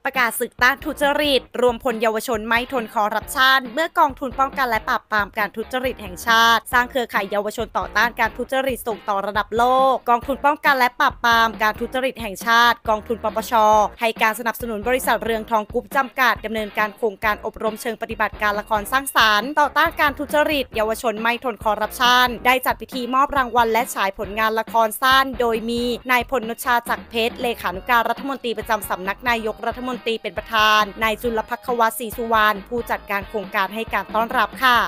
ประกาศศึกต้านทุจริตรวมพลเยาวชนไม่ทนคอร์รัปชันเมื่อกองทุนป้องกันและปราบปรามการทุจริตแห่งชาติสร้างเครือข่ายเยาวชนต่อต้านการทุจริตส่งต่อระดับโลกกองทุนป้องกันและปราบปรามการทุจริตแห่งชาติกองทุนปปช.ให้การสนับสนุนบริษัทเรืองทองกรุ๊ปจำกัดดำเนินการโครงการอบรมเชิงปฏิบัติการละครสร้างสรรค์ต่อต้านการทุจริตเยาวชนไม่ทนคอร์รัปชันได้จัดพิธีมอบรางวัลและฉายผลงานละครสั้นโดยมีนายพล นุชา จักรเพชรเลขานุการรัฐมนตรีประจำสำนักนายกรัฐมนตรีเป็นประธานนายจุลภัควศรีสุวรรณผู้จัดการโครงการให้การต้อนรับค่ะ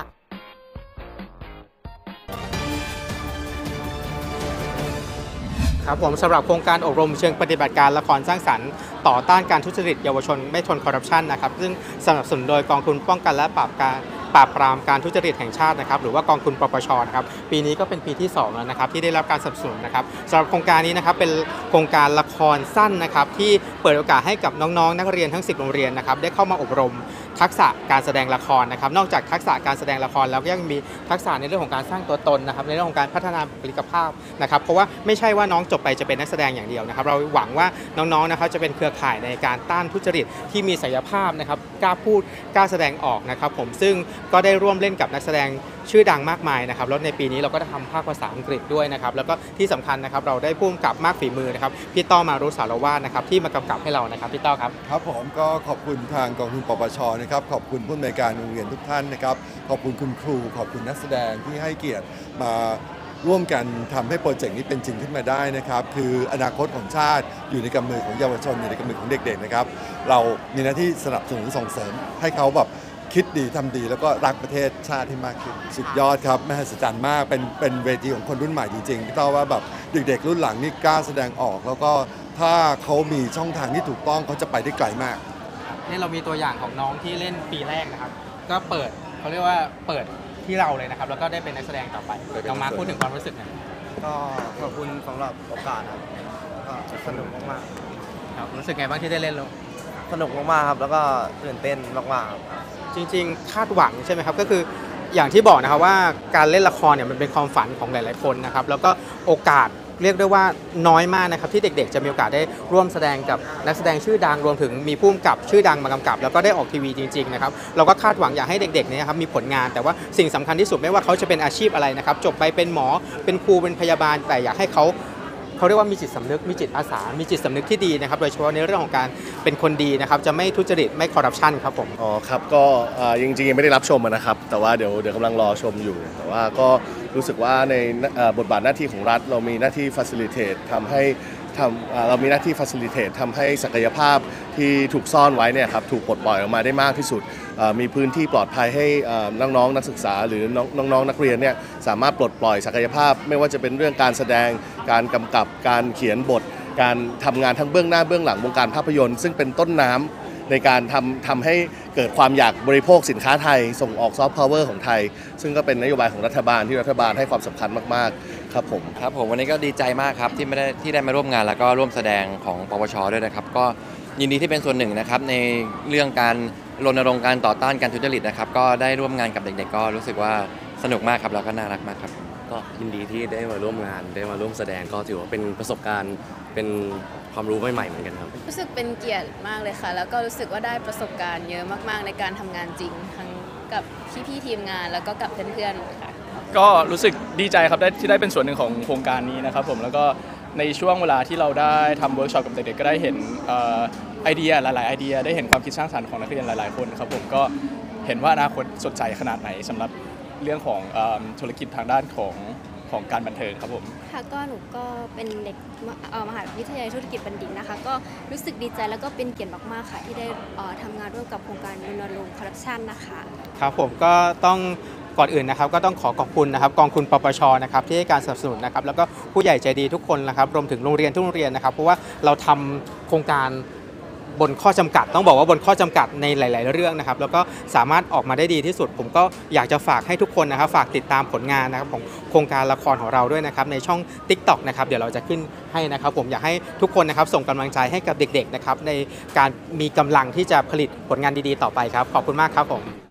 ครับผมสำหรับโครงการอบรมเชิงปฏิบัติการละครสร้างสรรค์ต่อต้านการทุจริตเยาวชนไม่ทนคอร์รัปชันนะครับซึ่งสนับสนุนโดยกองทุนป้องกันและปราบปรามการทุจริตแห่งชาตินะครับหรือว่ากองทุนปปช.นะครับปีนี้ก็เป็นปีที่2แล้วนะครับที่ได้รับการสนับสนุนนะครับสำหรับโครงการนี้นะครับเป็นโครงการละครสั้นนะครับที่เปิดโอกาสให้กับน้องๆนักเรียนทั้ง10โรงเรียนนะครับได้เข้ามาอบรมทักษะการแสดงละครนะครับนอกจากทักษะการแสดงละครแล้วก็ยังมีทักษะในเรื่องของการสร้างตัวตนนะครับในเรื่องของการพัฒนาบุคลิกภาพนะครับเพราะว่าไม่ใช่ว่าน้องจบไปจะเป็นนักแสดงอย่างเดียวนะครับเราหวังว่าน้องๆนะครับจะเป็นเครือข่ายในการต้านทุจริตที่มีศักยภาพนะครับกล้าพูดกล้าแสดงออกนะครับผมซึ่งก็ได้ร่วมเล่นกับนักแสดงชื่อดังมากมายนะครับแล้วในปีนี้เราก็ได้ทำภาคภาษาอังกฤษด้วยนะครับแล้วก็ที่สำคัญนะครับเราได้ผู้กำกับมากฝีมือนะครับพี่ต้อมารุสารวาสนะครับที่มากำกับให้เรานะครับพี่ต้อครับครับผมก็ขอบคุณทางกองทุนปปช.นะครับขอบคุณผู้อำนวยการโรงเรียนทุกท่านนะครับขอบคุณคุณครูขอบคุณนักแสดงที่ให้เกียรติมาร่วมกันทำให้โปรเจกต์นี้เป็นจริงขึ้นมาได้นะครับคืออนาคตของชาติอยู่ในกำมือของเยาวชนอยู่ในกำมือของเด็กๆนะครับเรามีหน้าที่สนับสนุนส่งเสริมให้เขาแบบคิดดีทำดีแล้วก็รักประเทศชาติให้มากขึ้นสุดยอดครับมหัศจรรย์มากเป็นเวทีของคนรุ่นใหม่จริงๆพี่ต้อว่าแบบเด็กๆรุ่นหลังนี่กล้าแสดงออกแล้วก็ถ้าเขามีช่องทางที่ถูกต้องเขาจะไปได้ไกลมากนี่เรามีตัวอย่างของน้องที่เล่นปีแรกนะครับก็เปิดเขาเรียกว่าเปิดที่เราเลยนะครับแล้วก็ได้เป็นนักแสดงต่อไปน้องมาร์คพูดถึงความรู้สึกหน่อยก็ขอบคุณสำหรับโอกาสครับก็สนุกมากๆครับรู้สึกไงบ้างที่ได้เล่นแล้วสนุกมากๆครับแล้วก็ตื่นเต้นมากๆครับจริงๆคาดหวังใช่ไหมครับก็คืออย่างที่บอกนะครับว่าการเล่นละครเนี่ยมันเป็นความฝันของหลายๆคนนะครับแล้วก็โอกาสเรียกได้ว่าน้อยมากนะครับที่เด็กๆจะมีโอกาสได้ร่วมแสดงกับนักแสดงชื่อดังรวมถึงมีผู้กำกับชื่อดังมากำกับแล้วก็ได้ออกทีวีจริงๆนะครับเราก็คาดหวังอยากให้เด็กๆเนี่ยครับมีผลงานแต่ว่าสิ่งสำคัญที่สุดไม่ว่าเขาจะเป็นอาชีพอะไรนะครับจบไปเป็นหมอเป็นครูเป็นพยาบาลแต่อยากให้เขาเรียกว่ามีจิตสำนึกมีจิตอาสามีจิตสำนึกที่ดีนะครับโดยเฉพาะในเรื่องของการเป็นคนดีนะครับจะไม่ทุจริตไม่คอร์รัปชันครับผมอ๋อครับก็จริงๆยังไม่ได้รับชมนะครับแต่ว่าเดี๋ยวกำลังรอชมอยู่แต่ว่าก็รู้สึกว่าในบทบาทหน้าที่ของรัฐเรามีหน้าที่ facilitate ทำให้เรามีหน้าที่ facilitate ทำให้ศักยภาพที่ถูกซ่อนไว้เนี่ยครับถูกปลดปล่อยออกมาได้มากที่สุดมีพื้นที่ปลอดภัยให้น้องๆนักศึกษาหรือน้องๆนักเรียนเนี่ยสามารถปลดปล่อยศักยภาพไม่ว่าจะเป็นเรื่องการแสดงการกำกับการเขียนบทการทำงานทั้งเบื้องหน้าเบื้องหลังวงการภาพยนตร์ซึ่งเป็นต้นน้ำในการทำให้เกิดความอยากบริโภคสินค้าไทยส่งออกซอฟต์พาวเวอร์ของไทยซึ่งก็เป็นนโยบายของรัฐบาลที่รัฐบาลให้ความสำคัญมากๆครับผมวันนี้ก็ดีใจมากครับที่ได้มาร่วมงานแล้วก็ร่วมแสดงของปปช.ด้วยนะครับก็ยินดีที่เป็นส่วนหนึ่งนะครับในเรื่องการรณรงค์การต่อต้านการทุจริตนะครับก็ได้ร่วมงานกับเด็กๆก็รู้สึกว่าสนุกมากครับแล้วก็น่ารักมากครับก็ยินดีที่ได้มาร่วมงานได้มาร่วมแสดงก็ถือว่าเป็นประสบการณ์เป็นความรู้ใหม่ๆเหมือนกันครับรู้สึกเป็นเกียรติมากเลยค่ะแล้วก็รู้สึกว่าได้ประสบการณ์เยอะมากๆในการทำงานจริงทั้งกับพี่ๆทีมงานแล้วก็กับเพื่อนๆค่ะก็รู้สึกดีใจครับที่ได้เป็นส่วนหนึ่งของโครงการนี้นะครับผมแล้วก็ในช่วงเวลาที่เราได้ทำเวิร์กช็อปกับเด็กๆก็ได้เห็นไอเดียหลายๆไอเดียได้เห็นความคิดสร้างสรรค์ของนักเรียนหลายๆคนครับผมก็เห็นว่าอนาคตสดใสขนาดไหนสำหรับเรื่องของธุรกิจทางด้านของการบันเทิงครับผมค่ะก็หนูก็เป็นเด็กมหาวิทยาลัยธุรกิจบัณฑิตนะคะก็รู้สึกดีใจแล้วก็เป็นเกียรติมากๆค่ะที่ได้ทำงานร่วมกับโครงการรณรงค์คอร์รัปชันนะคะครับผมก็ต้องก่อนอื่นนะครับก็ต้องขอบคุณนะครับกองทุนปปช.นะครับที่ให้การสนับสนุนนะครับแล้วก็ผู้ใหญ่ใจดีทุกคนนะครับรวมถึงโรงเรียนทุกโรงเรียนนะครับเพราะว่าเราทำโครงการบนข้อจำกัดต้องบอกว่าบนข้อจำกัดในหลายๆเรื่องนะครับแล้วก็สามารถออกมาได้ดีที่สุดผมก็อยากจะฝากให้ทุกคนนะครับฝากติดตามผลงานนะครับของโครงการละครของเราด้วยนะครับในช่อง TikTok นะครับเดี๋ยวเราจะขึ้นให้นะครับผมอยากให้ทุกคนนะครับส่งกำลังใจให้กับเด็กๆนะครับในการมีกำลังที่จะผลิตผลงานดีๆต่อไปครับขอบคุณมากครับผม